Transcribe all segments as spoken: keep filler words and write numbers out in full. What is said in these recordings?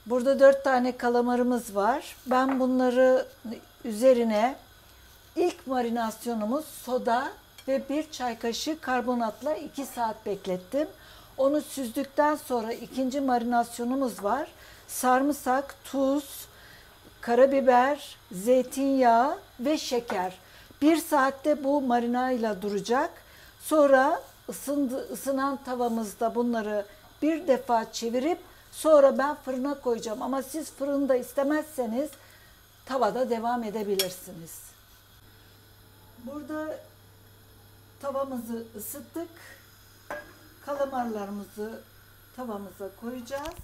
Burada dört tane kalamarımız var. Ben bunları üzerine ilk marinasyonumuz soda ve bir çay kaşığı karbonatla iki saat beklettim. Onu süzdükten sonra ikinci marinasyonumuz var. Sarımsak, tuz, karabiber, zeytinyağı ve şeker. Bir saatte bu marinayla duracak. Sonra ısındı, ısınan tavamızda bunları bir defa çevirip sonra ben fırına koyacağım. Ama siz fırında istemezseniz tavada devam edebilirsiniz. Burada tavamızı ısıttık. Kalamarlarımızı tavamıza koyacağız.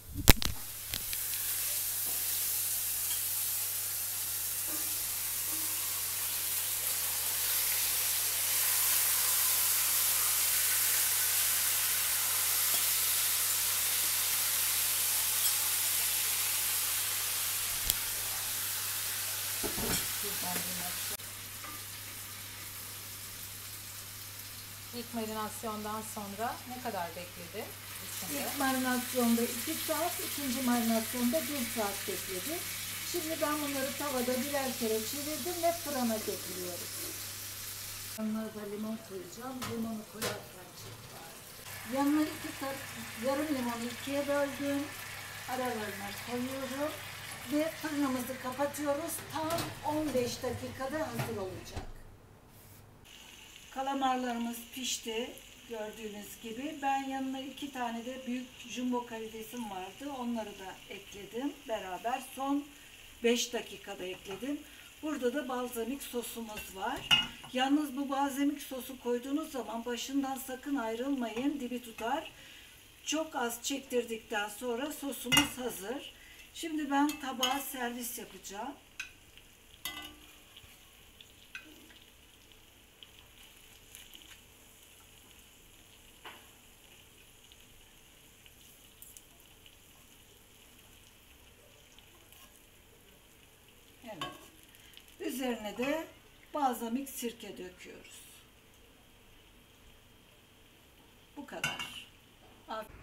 İlk marinasyondan sonra ne kadar bekledi? İçinde? İlk marinasyonda iki saat, ikinci marinasyonda bir saat bekledi. Şimdi ben bunları tavada birer kere çevirdim ve fırına getiriyorum. Yanına da limon koyacağım. Limonu koyarken çek var. Yanına iki kat, yarım limonu ikiye böldüm. Aralarına koyuyorum. Ve fırınımızı kapatıyoruz. Tam on beş dakikada hazır olacak. Kalamarlarımız pişti gördüğünüz gibi. Ben yanına iki tane de büyük jumbo karidesim vardı. Onları da ekledim beraber. Son beş dakikada ekledim. Burada da balzamik sosumuz var. Yalnız bu balzamik sosu koyduğunuz zaman başından sakın ayrılmayın. Dibi tutar. Çok az çektirdikten sonra sosumuz hazır. Şimdi ben tabağa servis yapacağım. Evet. Üzerine de balzamik sirke döküyoruz. Bu kadar. Afiyet.